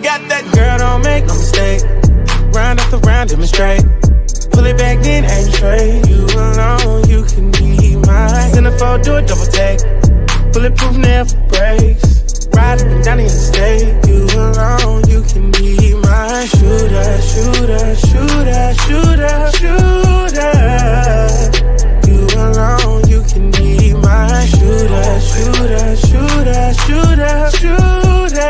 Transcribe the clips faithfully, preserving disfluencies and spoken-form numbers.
got that. Girl, don't make no mistake. Round after round, demonstrate. Pull it back, then aim straight. You alone, you can be mine. Centerfold, do a double take. Bulletproof, never breaks. Ride up and down the interstate. You alone, you can be mine. Shooter, shooter, shooter, shooter, shooter. You alone, you can be mine. Shooter, shooter, shooter, shooter, shooter.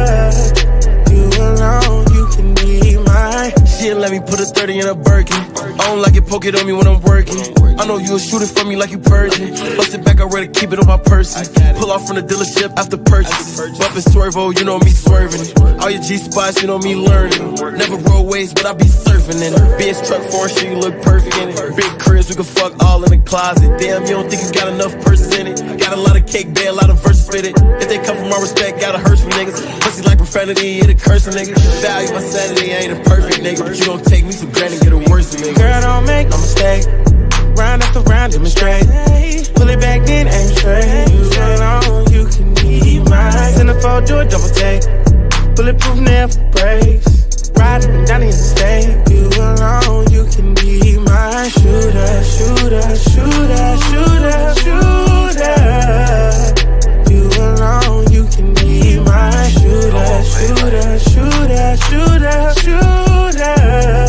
You alone, you can be mine. She let me put a thirty in a Birkin. I don't like it, poke it on me when I'm working. I know you a shooter for me like you purging. Bust it back, I ready, keep it on my person. Pull off from the dealership after purchase. Bump and swervo, you know me swerving. All your G-spots, you know me learning. Never roadways, but I be surfing in it. Benz truck for sure, you look perfect in it. Big cribs, we can fuck all in the closet. Damn, you don't think you got enough purses in it. Got a lot of cake, bay, a lot of verses fitted. If they come from my respect, gotta hurt some niggas. Pussy like profanity, it a cursing nigga. Value my sanity, I ain't a perfect nigga. But you don't take me for granted, get a worse than me. Girl, don't make no mistake. Round after round, demonstrate. Pull it back, then aim straight. You alone, you can be mine. Centerfold, do a double take. Bulletproof, never breaks. Ride up and down the interstate. You alone, you can be mine. Shooter, shooter, shooter, shooter, shooter. You alone, you can be mine. Shooter, shooter, shooter, shooter, shooter.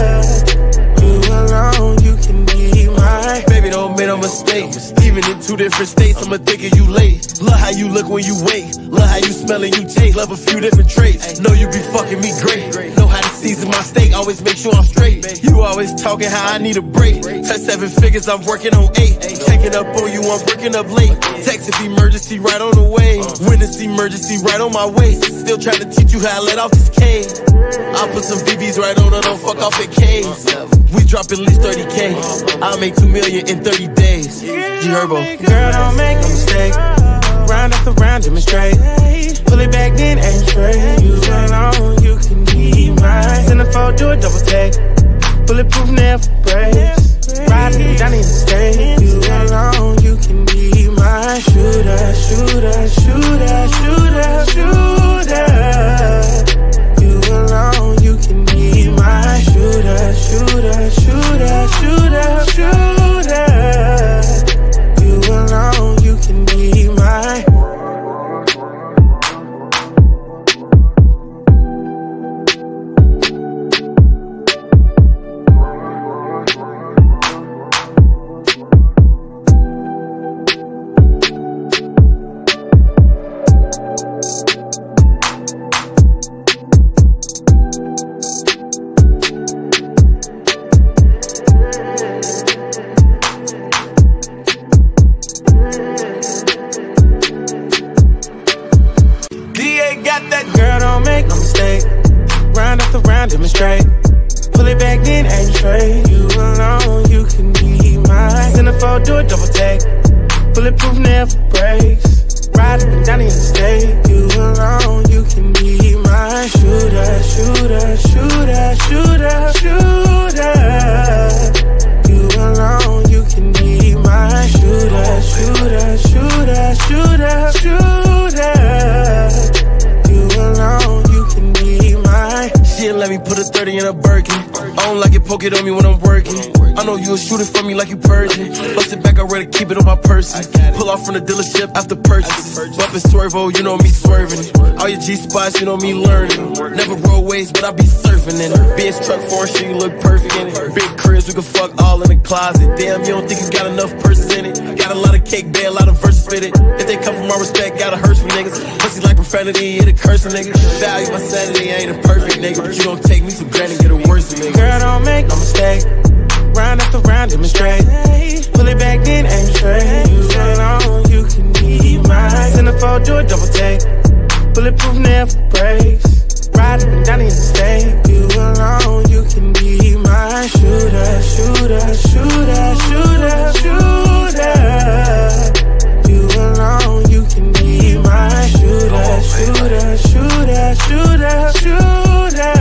You alone, you can be mine. Baby, don't make no mistake. Even in two different states, I'ma think of you late. Love how you look when you wait. Love how you smell and you taste. Love a few different traits. Know you be fucking me great. Know how to season my steak. Always make sure I'm straight. You always talking how I need a break. Touch seven figures, I'm working on eight. Checking up on you, I'm breaking up late. Text if emergency right on the way. Witness emergency right on my waist. Still trying to teach you how I let off this K. I'll put some V Vs right on her, don't fuck off at K's. We drop at least thirty K. I'll make two million in thirty days. G-Herbo. Girl, don't make no mistake. Round after round, demonstrate. Pull it back, then aim straight. You alone, you can be mine. Centerfold, do a double take. Bulletproof, never breaks. Ride up and down the interstate. You alone, you can be mine. Shooter, shooter, shooter, shooter, shooter. You alone, you can be mine. Shooter, shooter, shooter, shooter, shooter. You alone, you can be mine. Girl, don't make no mistake. Round after round, demonstrate. Pull it back, then aim straight. You alone, you can be mine. Centerfold, do a double take. Bulletproof, never breaks. Ride up and down the interstate. You alone, you can be mine. Shooter, shooter, shooter, shooter, shooter. You alone, you can be mine. Shooter, shooter, shooter, shooter, shooter. You alone, you can be mine. She let me put a thirty in a Birkin. I don't like it, poke it on me when I'm working. I know you a shooter for me like you purging. Bust it back, I ready, keep it on my person. Pull off from the dealership after purchase. Bump and swervo, you know me swerving. All your G-spots, you know me learning. Never roadways, but I be surfing in it. Benz truck for sure, you look perfect in it. Big cribs, we can fuck all in the closet. Damn, you don't think you got enough purses in it. Got a lot of cake, bay, a lot of verses fitted. If they come from my respect, gotta hurt some niggas. Pussy like profanity, it a cursing nigga. Value my sanity, I ain't a perfect nigga. But you don't take me for granted, get a worse than me. Girl, don't make no mistake. Round after round, demonstrate. Pull it back, then aim straight. You alone, you can be mine. Centerfold, do a double take. Bulletproof, never breaks. Ride up and down the interstate. You alone, you can be mine. Shooter, shooter, shooter, shooter, shooter. You alone, you can be mine. Shooter, shooter, shooter, shooter, shooter.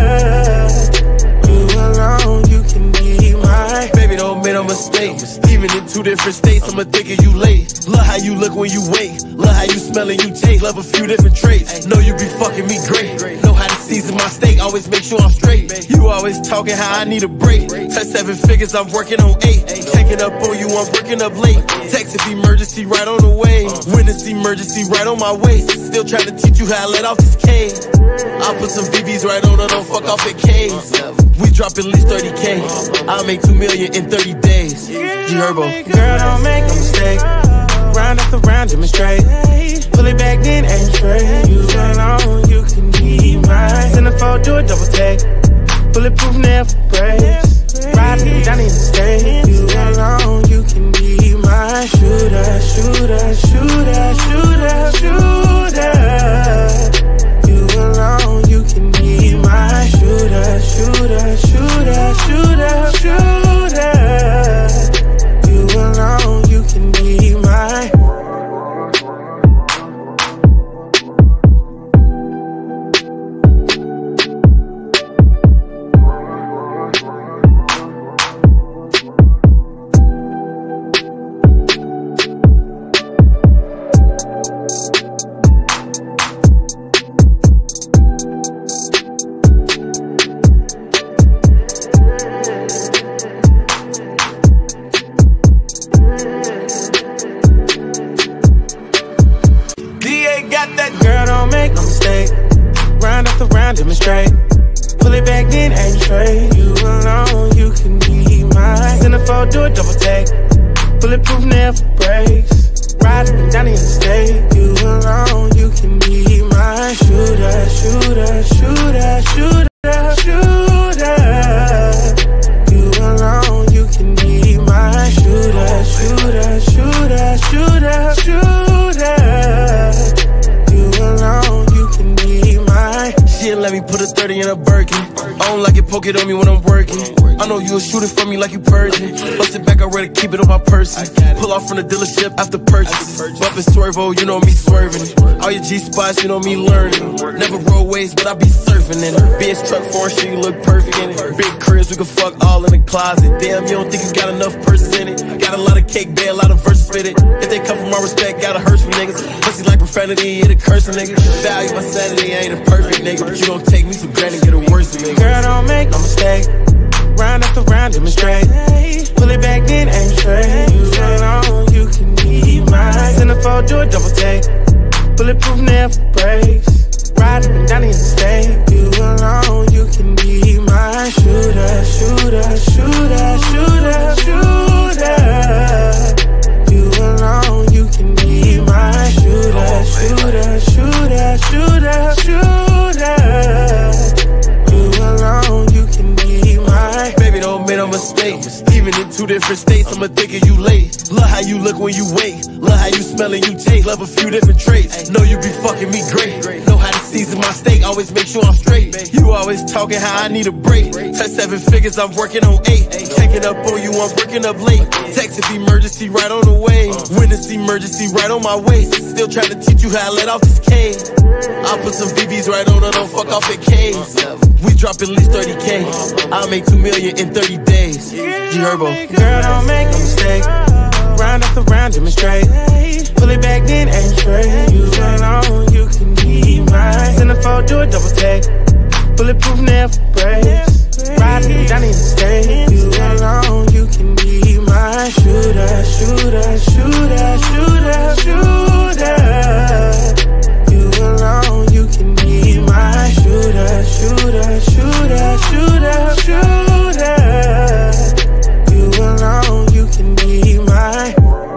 You alone, you can be mine. Baby, don't make no mistake. Even in two different states, I'ma think of you late. Love how you look when you wait. Love how you smell and you taste. Love a few different traits. Know you be fucking me great. Know how to season my always make sure I'm straight. You always talking how I need a break. Touch seven figures, I'm working on eight. Taking up on you, I'm working up late. Text if emergency right on the way. Witness emergency right on my waist. Still trying to teach you how I let off this K. I'll put some V Vs right on her, don't fuck off at K's. We drop at least thirty K. I'll make two million in thirty days. G-Herbo. Girl, don't make a mistake. Round after round, demonstrate. Pull it back, then aim straight. You alone, you can be mine. Centerfold, do a double take. Bulletproof, never breaks. Riding down in the state. You alone, you can be mine. Shooter, shooter, shooter, shooter, shooter. You alone, you can be mine. Shooter, shooter, shooter, shooter, shooter. You alone, you can be mine. Demonstrate. Pull it back, then aim straight. You alone, you can be mine. Centerfold, do a double take. Bulletproof, never breaks. Riding down in the state. You alone, you can be mine. Shooter, shooter, shooter, shooter, shooter. You alone, you can be mine. Shooter, shooter, shooter, shooter, shooter. You alone, you can be mine. She let me put a thirty in a Birkin. I don't like it, poke it on me when I'm working. I know you a shooter for me like you purging. Bust it back, I ready to keep it on my person. Pull off from the dealership after purchase. Bump and swervo, you know me swerving. All your G spots, you know me learning. Never roadways, but I be surfing in it. Benz truck for sure, you look perfect in it. Big cribs, we can fuck all in the closet. Damn, you don't think you got enough purses in it. Got a lot of cake, bad, a lot of verses fitted. If they come from my respect, gotta hurt some niggas. Pussy like profanity, it'll curse a nigga. Value my sanity, I ain't a perfect nigga. But you don't take me for granted, get a worse of me. Girl, don't make no mistake. Round after round, demonstrate. Pull it back, then aim straight. You alone, you can be mine. Centerfold, do a double take. Bulletproof, never breaks. Riding down in the state. You alone, you can be mine. Shooter, shooter, shooter, shooter, shooter. You alone, you can be mine. Shooter, shooter, shooter, shooter, shooter. You alone, you can be mine. Baby, don't make no mistake. Even in two different states, I'ma think of you late. Love how you look when you wait. Love how you smell and you taste. Love a few different traits. Know you be fucking me great. Know how to season my steak. Always make sure I'm straight. You always talking how I need a break. Touch seven figures, I'm working on eight. Taking up on you, I'm working up late. Text if emergency right on the way. Witness emergency right on my waist. Still trying to teach you how I let off this K. I'll put some V Vs right on her, don't fuck off at K's. We drop at least thirty K. I'll make two million in thirty days. G-Herbo. Girl, don't make no mistake. Round after round, demonstrate. Pull it back, then aim straight. You alone, you can be mine. Centerfold, do a double take. Bulletproof, never breaks. Riding down in the state. You alone, you can be mine. Shooter, shooter, shooter, shooter, shooter. You alone, you can be mine. Shooter, shooter, shooter, shooter, shooter. You alone, you can be mine.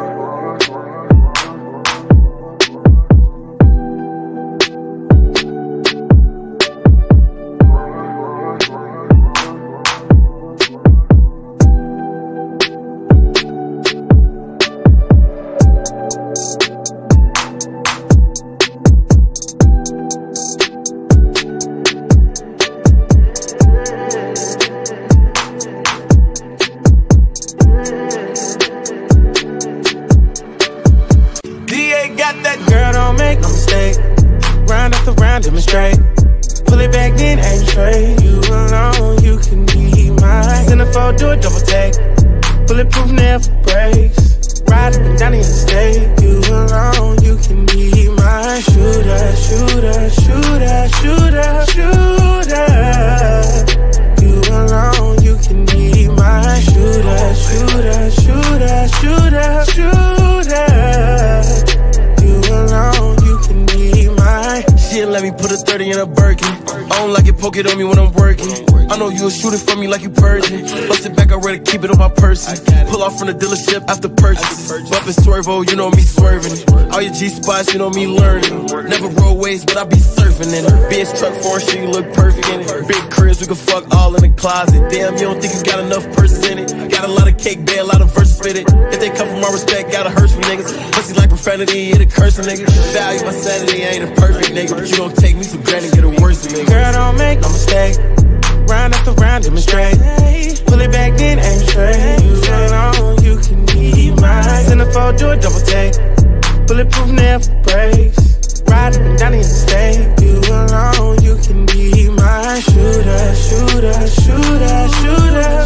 Demonstrate. Pull it back, then aim straight. You alone, you can be mine. Centerfold, do a double take. Bulletproof, never breaks. Riding down in the state. You alone, you can be mine. Shooter, shooter, shooter, shooter, shooter. thirty in a Birkin. I don't like it, poke it on me when I'm working. I know you'll shoot it from me like you purging. Bust it back, I ready to keep it on my person. Pull off from the dealership after purchase. Bumpin' Swervo, you know me swerving. All your G spots, you know me learning. Never roadways, but I be surfing in it. Benz truck for sure, you look perfect in it. Big cribs, we can fuck all in the closet. Damn, you don't think you got enough purses in it. Got a lot of cake, bear, a lot of verses with it. If they come from my respect, gotta hurt me, niggas. Pussy like profanity, it a cursing, nigga. Value my sanity, I ain't a perfect nigga. But you don't take me for granted, get a worse than me. Girl, don't make no mistake. Round after round, demonstrate. Pull it back, then aim straight. You alone, you can be mine. Centerfold, do a double take. Bulletproof, never breaks. Ride up and down the interstate. You alone, you can be mine. Shooter, shooter, shooter, shooter,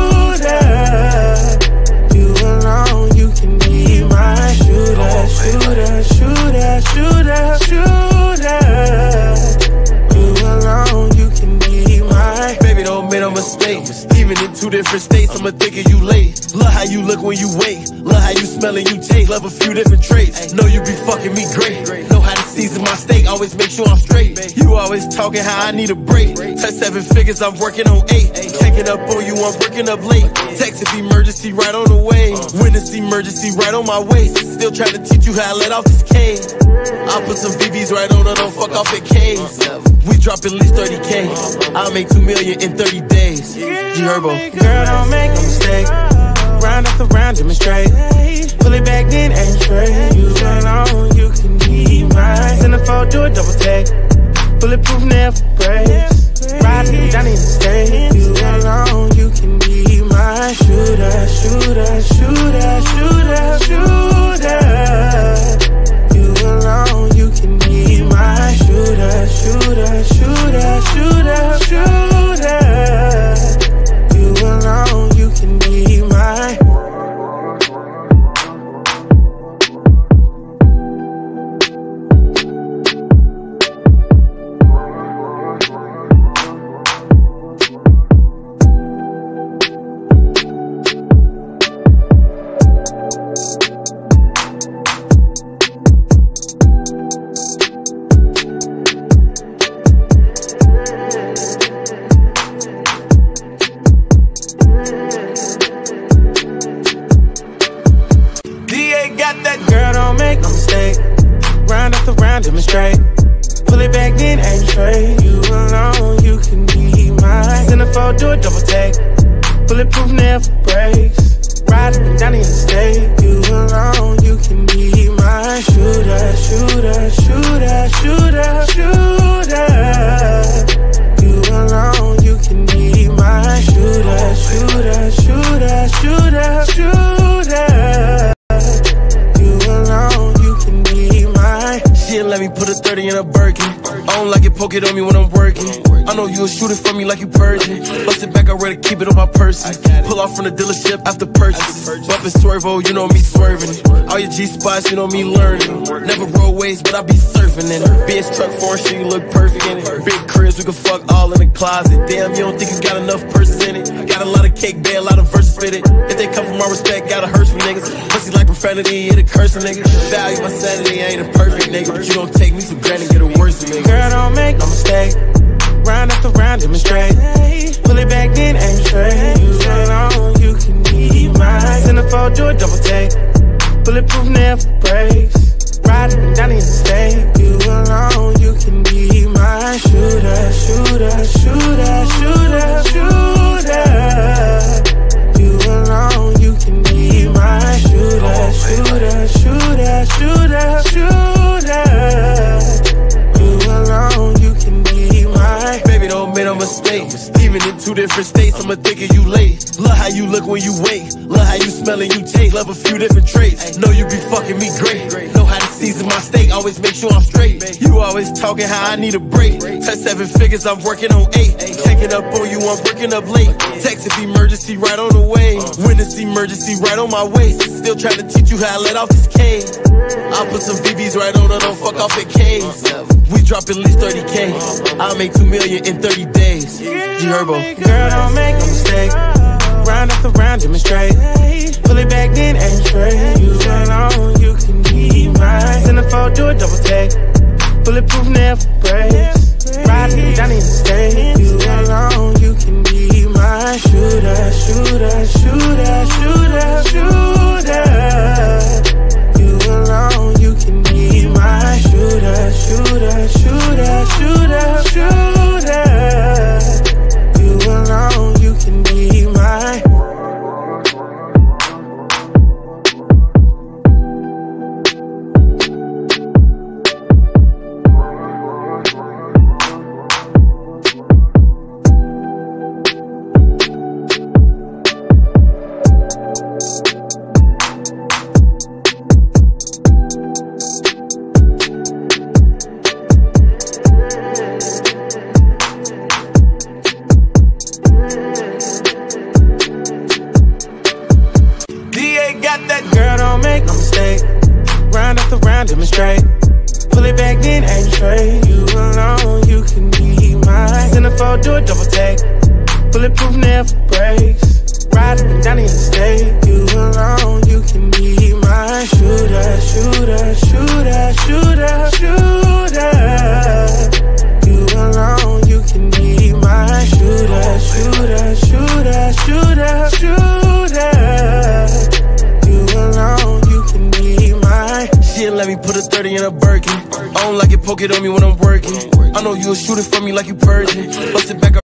shooter. You alone, you can be mine. Shooter, shooter, shooter, shooter, shooter. You alone, you can be mine. Baby, don't make no mistake. Even in two different states, I'ma think of you late. Love how you look when you wait. Love how you smell and you taste. Love a few different traits. Know you be fucking me great. Know how to season my steak. Always make sure I'm straight. You always talking how I need a break. Touch seven figures, I'm working on eight. Checking up on you, I'm working up late. Text if emergency right on the way. Witness emergency right on my waist. Still trying to teach you how I let off this K. I'll put some V Vs right on her, don't fuck off at K's. We drop at least thirty K. I'll make two million in thirty days. G-Herbo. Girl, don't make no mistake. Round after round, demonstrate. Pull it back, then aim straight. You alone, you can be mine. Centerfold, do a double take. Bulletproof, never breaks. Ride up and down the interstate. You alone, you can be mine. Shooter, shooter, shooter, shooter, shooter. You alone, you can be mine. Shooter, shooter, shooter, shooter, shooter. You alone, you can be mine. Demonstrate. Pull it back, then aim straight. You alone, you can be mine. Centerfold, do a double take. Bulletproof, never breaks. Ride up and down the interstate. You alone, you can be mine. Shooter, shooter, shooter, shooter, shooter. You alone, you can be mine. Shooter, shooter, shooter, shooter, shooter. You alone, you can be mine. She let me put a thirty in a Birkin. I don't like it, poke it on me when I'm working. I know you'll shoot it from me like you purging. Bust it back, I ready to keep it on my person. Pull off from the dealership after purchase. Bumpin' Swervo, you know me swerving. All your G spots, you know me learning. Never roadways, but I be surfing in it. Benz truck for sure, you look perfect in it. Big cribs, we can fuck all in the closet. Damn, you don't think you got enough purses in it. Got a lot of cake, bear, a lot of verses with it. If they come from my respect, gotta hurt me, niggas. Pussy like profanity, it a cursing, nigga. Value my sanity, I ain't a perfect nigga. But you don't take me for granted, get a worse than me. Girl, don't make no mistake. Round after round, demonstrate. Pull it back, then aim straight. You alone, you can be mine. Centerfold, do a double take. Bulletproof, never breaks. Ride up and down the interstate. You alone, you can be mine. Shooter, shooter, shooter, shooter, shooter. You alone, you can be mine. Shooter, shooter, shooter, shooter, shooter. You alone, you can be mine. Baby, don't make no mistake. Even in two different states, I'ma think of you late. Love how you look when you wait. Love how you smell and you taste. Love a few different traits. Know you be fucking me great. Know how to season my steak. Always make sure I'm straight. You always talking how I need a break. Touch seven figures, I'm working on eight. Checking up on you, I'm working up late. Text if emergency right on the way. Witness emergency right on my waist. Still trying to teach you how I let off this K. I'll put some V Vs right on her, don't fuck off at K's. We drop at least thirty K. I'll make two million in thirty days. G-Herbo. Girl, don't make no mistake. Round after round, demonstrate. Pull it back, then aim straight. You alone, you can be mine. Centerfold, do a double take. Bulletproof, never breaks. Centerfold, do a double take. Bulletproof, never breaks. Ride up and down the interstate. You alone, you can be my shooter, shooter, shooter, shooter, shooter. You alone, you can be my shooter, shooter, shooter, shooter, shooter. You alone, you can be my. She let me put a thirty in a Birkin. I don't like it, poke it on me when I'm working. I know you a shooter for me like you purging. Bust it back up.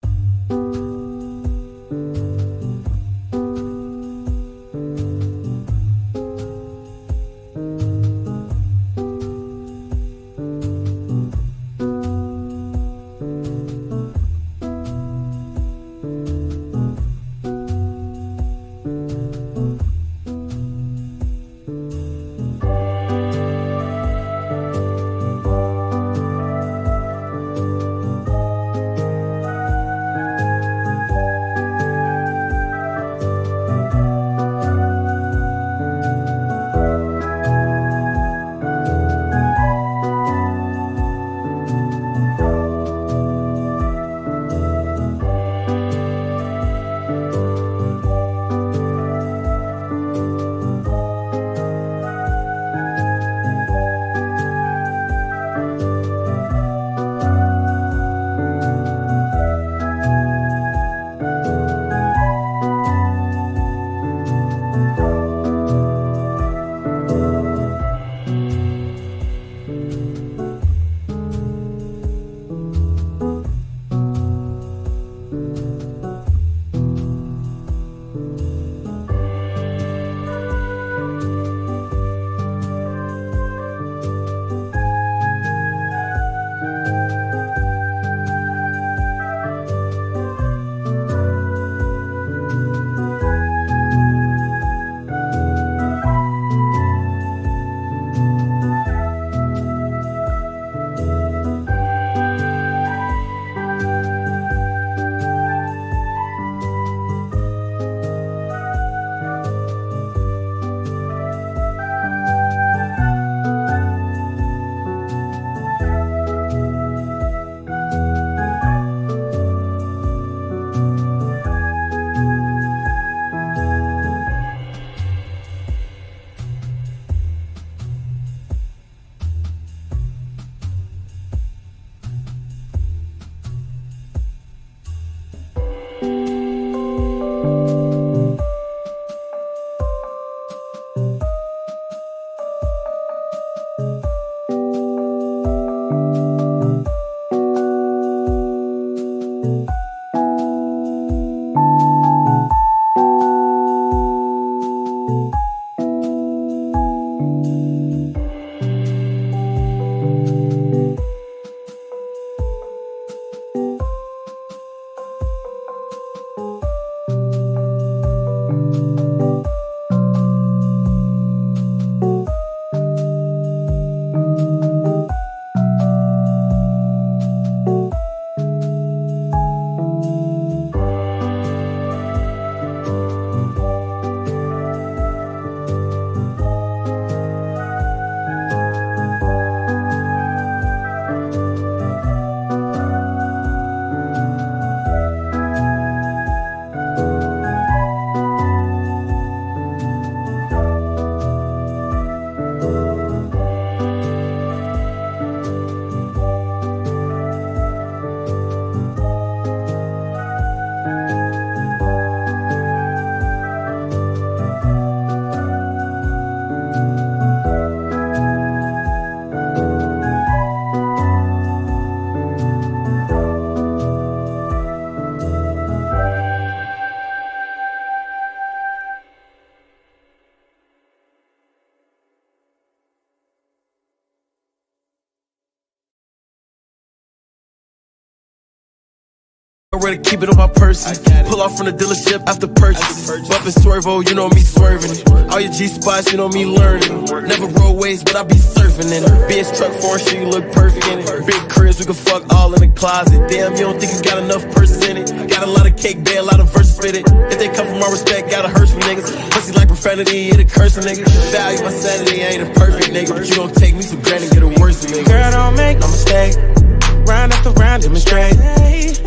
I ready to keep it on my person. Pull off from the dealership after purchase. Bumpin' Swervo, you know me swerving it. All your G spots, you know me learning. Never roadways, but I be surfing in it. Benz truck foreign shit, you look perfect in it. Big cribs, we can fuck all in the closet. Damn, you don't think you got enough purses in it. Got a lot of cake, bad, a lot of verses fit it. If they come from my respect, gotta hurt some niggas. Pussy like profanity, it a curse a nigga. Value my sanity, I ain't a perfect nigga, but you don't take me for granted, get a worse nigga. Girl, don't make no mistake. Round after round, demonstrate.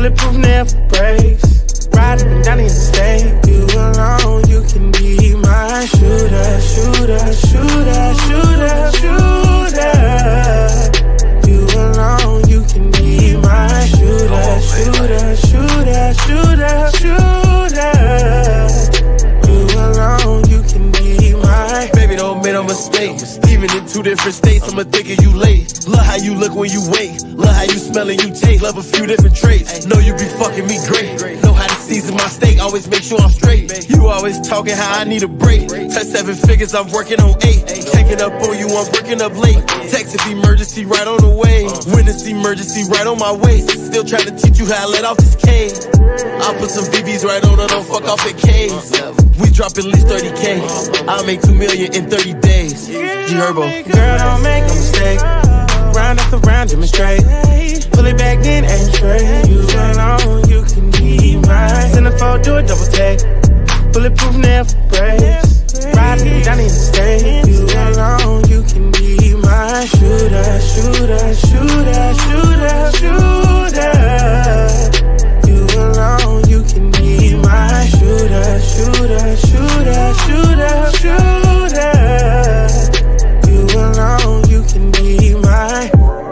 Bulletproof never breaks. Ride up and down the interstate. You alone, you can be my shooter, shooter, shooter, shooter, shooter. You alone, you can be my shooter, shooter, shooter, shooter, shooter. You alone, you can be my. Baby, don't make no mistake. Even in two different states, I'ma think of you late. Love how you look when you wait. Love how you smell and you taste. Love a few different traits. Know you be fucking me great. Know how to season my steak. Always make sure I'm straight. You always talking how I need a break. Touch seven figures, I'm working on eight. Checking up on you, I'm working up late. Text if emergency right on the way. Witness emergency right on my waist. Still trying to teach you how I let off this K. I'll put some V Bs right on her, don't fuck off at K's. We drop at least thirty K. I'll make two million in thirty days. G-Herbo. Girl, don't make a mistake. Round after round, demonstrate. Pull it back, then aim straight. You alone, you can be mine. Centerfold, do a double take. Bulletproof never breaks. Ride up and down the interstate. You alone, you can be my shooter, shooter, shooter, shooter, shooter. You alone, you can be my shooter, shooter, shooter, shooter, shooter. You alone, you can be my.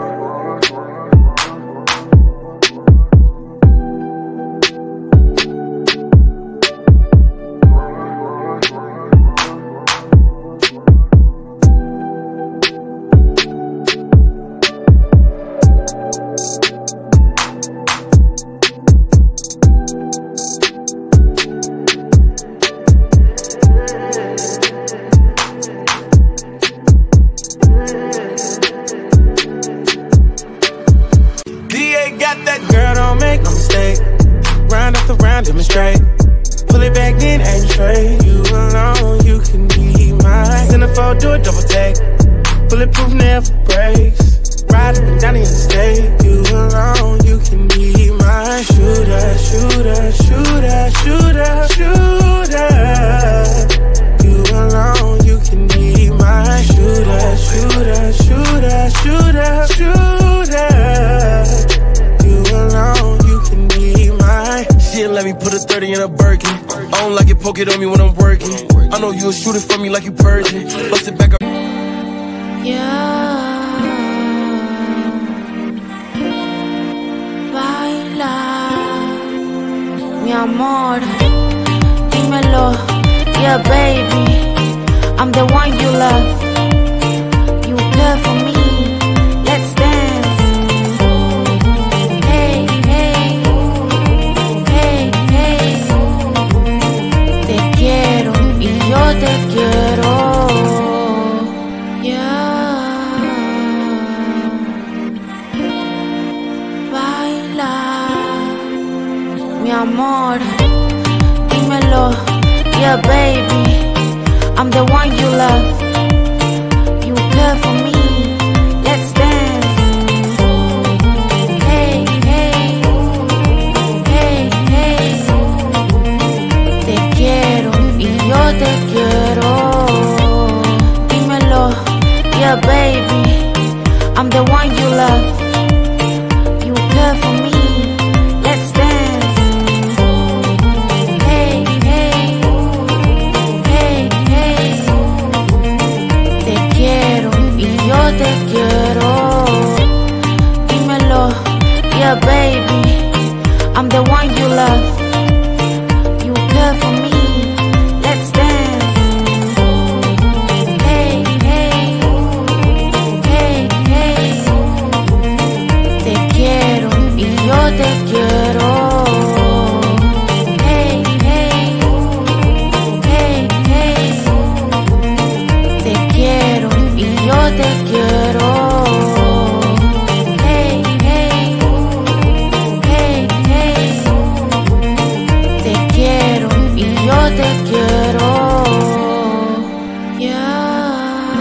Demonstrate. Pull it back, then aim straight. You alone, you can be mine. Centerfold, do a double take. Bulletproof never breaks. Ride up and down the interstate. You alone, you can be my shooter, shooter, shooter, shooter, shooter. You alone, you can be my shooter, shooter, shooter, shooter, shooter. You alone, you can be my. She let me put a thirty in a Birkin. I don't like it, poke it on me when I'm working. I know you a shooter for me like you purging. Bust it back up. Yeah. Baila, mi amor. Dímelo, yeah baby. I'm the one you love. You care for me. Let's dance. Yo te quiero, yeah. Baila, mi amor. Dímelo, yeah baby. I'm the one you love. You care for me. Let's dance. Hey, hey, hey, hey. Te quiero y yo te quiero. Dímelo, yeah baby. I'm the one you love. You care for me. Let's dance. Hey, hey, hey, hey. Te quiero y yo te quiero. Dímelo, yeah baby. I'm the one you love. You care for me. Let's dance. Hey, hey, hey, hey. Te quiero y yo te quiero. Hey, hey, hey, hey. Te quiero y yo te quiero. Hey, hey, hey, hey. Te quiero y yo te quiero, yeah.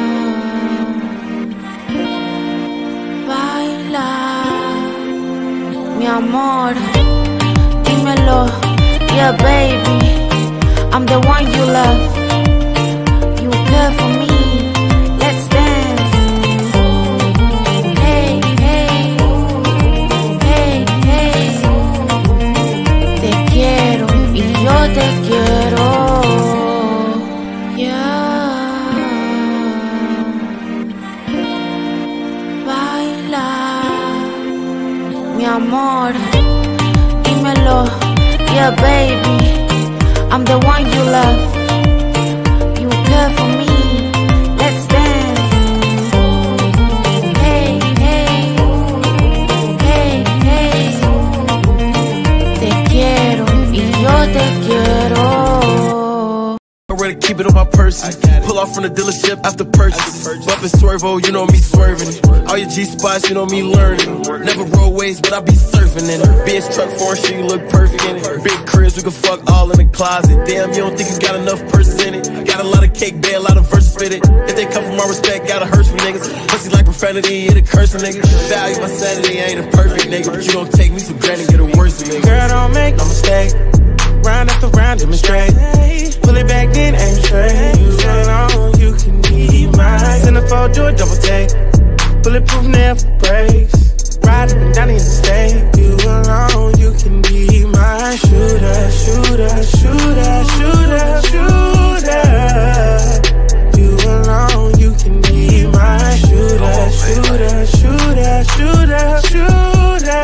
Baila, mi amor. Dímelo, yeah baby. I'm the one you love. You care for me. Let's dance. Hey, hey, hey, hey. amor, dímelo, yeah baby, I'm the one you love. You care for me, let's dance. Hey, hey, hey, hey. Te quiero y yo te quiero. Ready to keep it on my person. Pull off from the dealership after purchase. Bumpin' Swervo, you know me swerving. All your G spots, you know me learning. Never roadways, but I be surfing in it. Benz truck for sure, you look perfect in it. Big cribs, we can fuck all in the closet. Damn, you don't think you got enough purses in it. Got a lot of cake, bear, a lot of verses with it. If they come from my respect, gotta hurt for niggas. Pussy like profanity, it a curse for niggas. Value my sanity, I ain't a perfect nigga, but you don't take me for granted, get a worse than me. Girl, don't make no mistake. Round after round, demonstrate. Pull it back, then aim straight. You alone, you can be mine. Centerfold, do a double take. Bulletproof, never breaks. Ride up and down the interstate. You alone, you can be mine. Shooter, shooter, shooter, shooter, shooter. You alone, you can be mine. Shooter, shooter, shooter, shooter, shooter.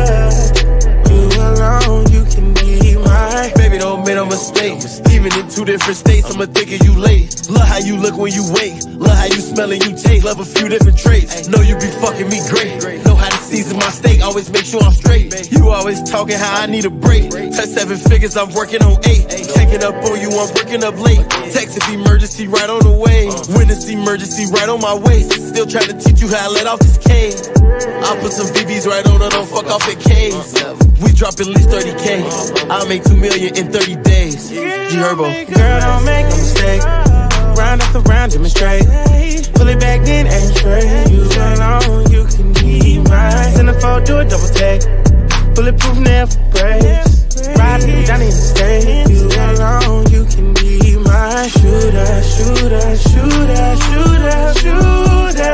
You alone, you can be mine. Baby, don't make no mistake. Even in two different states, I'ma think of you late. Love how you look when you wait. Love how you smell and you taste. Love a few different traits. Know you be fucking me great. Know how to season my steak. Always make sure I'm straight. You always talking how I need a break. Touch seven figures, I'm working on eight. Taking up on you, I'm working up late. Text if emergency right on the way. Witness emergency right on my waist. Still trying to teach you how I let off this cane. I'll put some V Vs right on her, don't fuck off at K's. We drop at least thirty K. I'll make two million in thirty days. G-Herbo. Girl, don't make no mistake. Round after round, demonstrate. Pull it back, then aim straight. You alone, you can be mine. Centerfold, do a double take. Bulletproof, never breaks. Riding down the interstate. You alone, you can be mine. Shooter, shooter, shooter, shooter, shooter.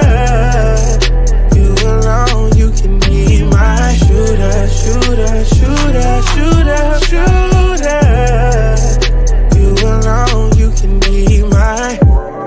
You alone, you can be mine. Shooter, shooter, shooter, shooter, shooter. You alone, you can be mine.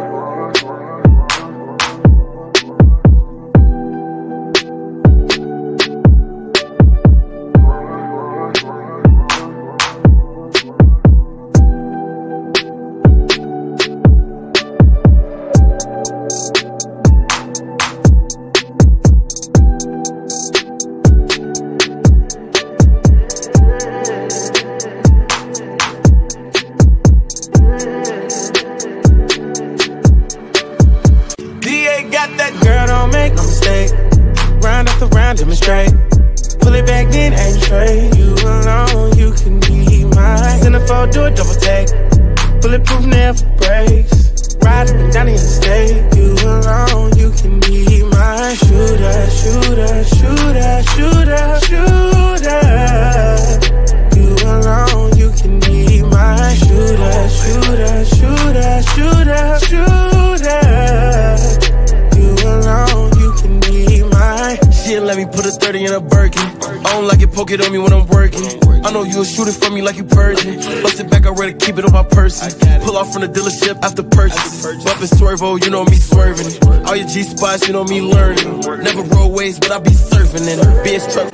Demonstrate. Pull it back, then aim straight. You alone, you can be mine. Centerfold, do a double take. Bulletproof, never breaks. Ride up and down the interstate. You alone, you can be mine. Shooter, shooter, shooter, shooter, shooter. You alone, you can be mine. Shooter, shooter, shooter, shooter, shooter. You alone, you can be mine. She let me put a thirty in a Birkin. I don't like it, poke it on me when I'm working. I know you a shooter for me like you purging. Bust it back, I'm ready to keep it on my person. Pull off from the dealership after purchase. Bumpin' Swervo, you know me swerving. All your G spots, you know me learning. Never roadways, but I be surfing in it. Benz truck.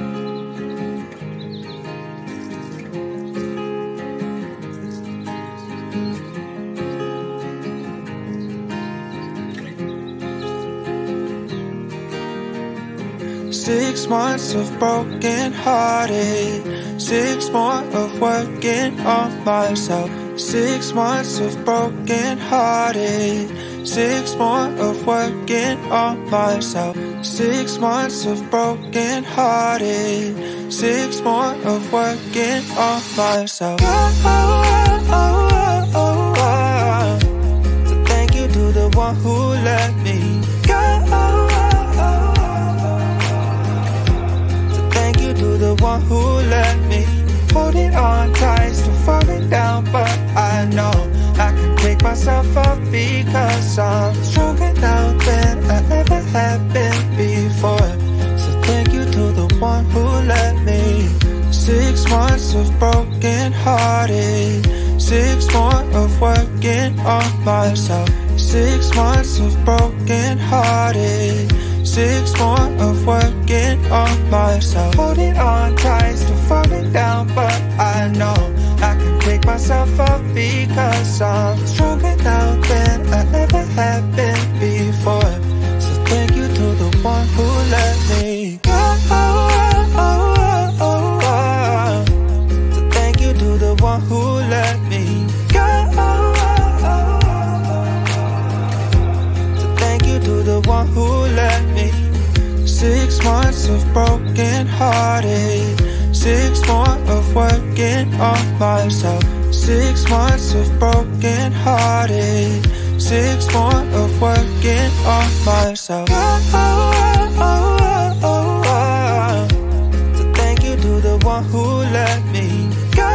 Six months of broken hearted. Six more of working on myself. Six months of broken hearted. Six more of working on myself. Six months of broken hearted. Six more of working on myself. Oh, oh, oh, oh, oh. So thank you to the one who let me go. To the one who let me hold it on tight, still falling down, but I know I can pick myself up because I'm stronger now than I ever have been before. So thank you to the one who let me. Six months of broken hearted. Six more of working on myself. Six months of broken hearted. Six more of working on myself. Holding on tight, still falling down, but I know I can pick myself up because I'm stronger now than I ever have been before. So thank you to the one who let me go. So thank you to the one who let me go. So thank you to the one who let me. Six months of broken hearted. Six more of working on myself. Six months of broken hearted. Six more of working on myself. Oh, oh, oh, oh, oh. So thank you to the one who let me go.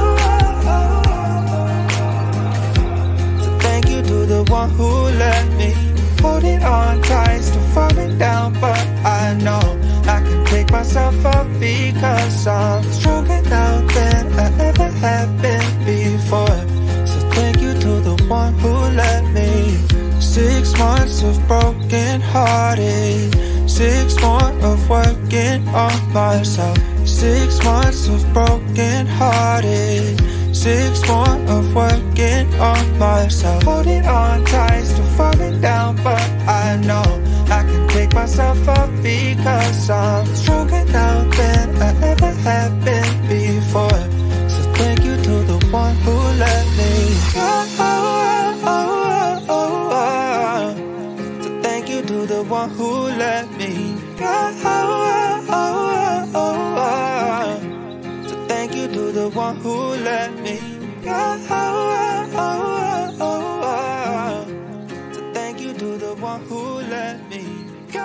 So thank you to the one who let me. Holding on tight, still falling down, but I know I can pick myself up because I'm stronger now than I ever have been before. So thank you to the one who let me. Six months of broken hearted. Six more of working on myself. Six months of broken hearted. Six more of working on myself. Holding on tight, still falling down, but I know I can pick myself up because I'm stronger now than I ever have been before. So thank you to the one who let me go. So thank you to the one who let me go. So thank you to the one who let me go. So thank you to the one who let me go.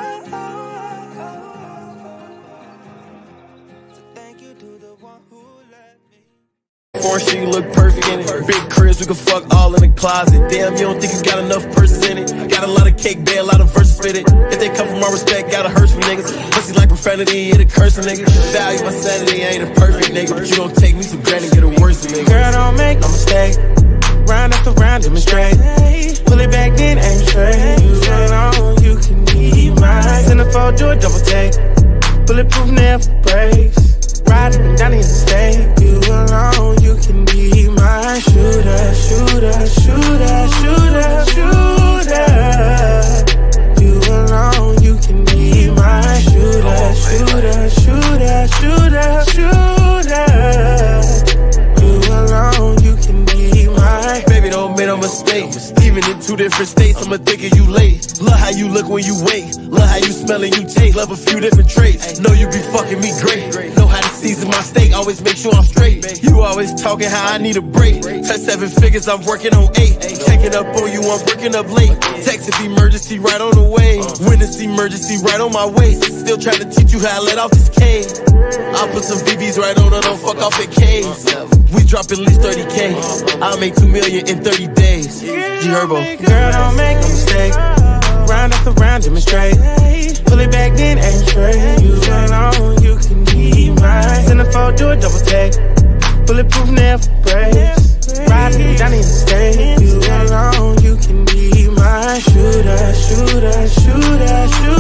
So thank you to the one who let me. Foreign shit, you look perfect in it. Big cribs, we can fuck all in the closet. Damn, you don't think you got enough purses in it. Got a lot of cake, bad, a lot of verses fitted. If they come from my respect, gotta hurt some niggas. Pussy like profanity, it'll curse a nigga. Value my sanity, I ain't a perfect nigga, but you don't take me for granted, get a worse nigga. Girl, don't make no mistake. Round after round, demonstrate. Pull it back, then aim straight. You alone, you can be mine. Centerfold, do a double take. Bulletproof, never breaks. Ride up and down the interstate. You alone, you can be my shooter, shooter, shooter, shooter, shooter. You alone, you can be my shooter, shooter, shooter, shooter, shooter. You alone, you can be my. Baby, don't make no mistake. Even in two different states, I'ma think of you late. Love how you look when you wait. Love how you smell and you taste. Love a few different traits. Know you be fucking me great. Know how to season my steak. Always make sure I'm straight. You always talking how I need a break. Touch seven figures, I'm working on eight. Checking up on you, I'm working up late. Text if emergency right on the way. When it's emergency right on my waist. Still trying to teach you how I let off this cane. I'll put some V Bs right on her, don't fuck off at K's. We drop at least thirty K. I'll make two million in thirty days. G Herbo. Girl, don't make no mistake. Round after round, demonstrate. Pull it back, then aim straight. You alone, you can be mine. Centerfold, do a double take. Bulletproof, never breaks. Ride me down the interstate. You alone, you can be my shooter, shooter, shooter, shooter.